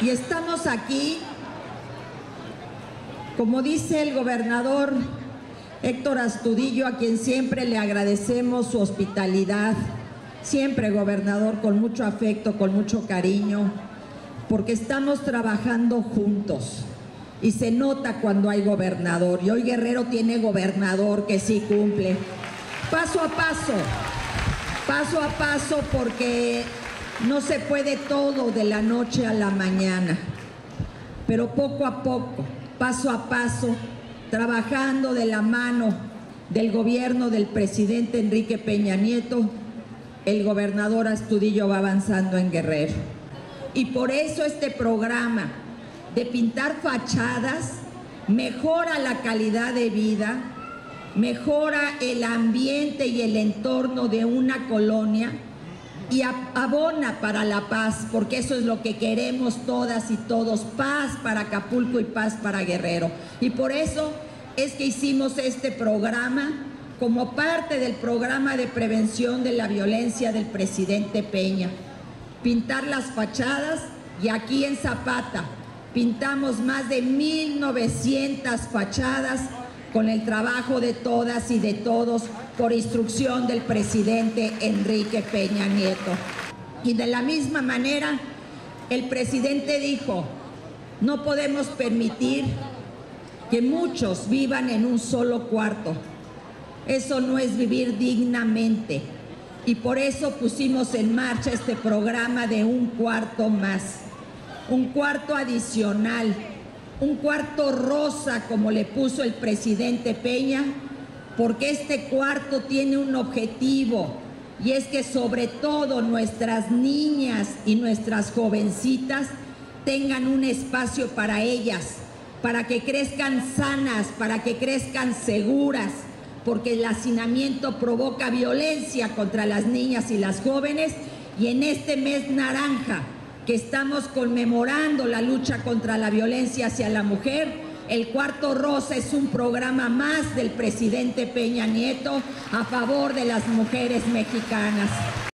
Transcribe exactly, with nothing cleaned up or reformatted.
Y estamos aquí, como dice el gobernador Héctor Astudillo, a quien siempre le agradecemos su hospitalidad, siempre, gobernador, con mucho afecto, con mucho cariño, porque estamos trabajando juntos y se nota cuando hay gobernador, y hoy Guerrero tiene gobernador que sí cumple, paso a paso, paso a paso, porque no se puede todo de la noche a la mañana, pero poco a poco, paso a paso, trabajando de la mano del gobierno del presidente Enrique Peña Nieto, el gobernador Astudillo va avanzando en Guerrero. Y por eso este programa de pintar fachadas mejora la calidad de vida, mejora el ambiente y el entorno de una colonia y abona para la paz, porque eso es lo que queremos todas y todos, paz para Acapulco y paz para Guerrero. Y por eso es que hicimos este programa como parte del programa de prevención de la violencia del presidente Peña. Pintar las fachadas, y aquí en Zapata pintamos más de mil novecientas fachadas con el trabajo de todas y de todos por instrucción del presidente Enrique Peña Nieto. Y de la misma manera, el presidente dijo, no podemos permitir que muchos vivan en un solo cuarto. Eso no es vivir dignamente. Y por eso pusimos en marcha este programa de un cuarto más, un cuarto adicional, un cuarto rosa, como le puso el presidente Peña, porque este cuarto tiene un objetivo, y es que sobre todo nuestras niñas y nuestras jovencitas tengan un espacio para ellas, para que crezcan sanas, para que crezcan seguras, porque el hacinamiento provoca violencia contra las niñas y las jóvenes. Y en este mes naranja, que estamos conmemorando la lucha contra la violencia hacia la mujer, el Cuarto Rosa es un programa más del presidente Peña Nieto a favor de las mujeres mexicanas.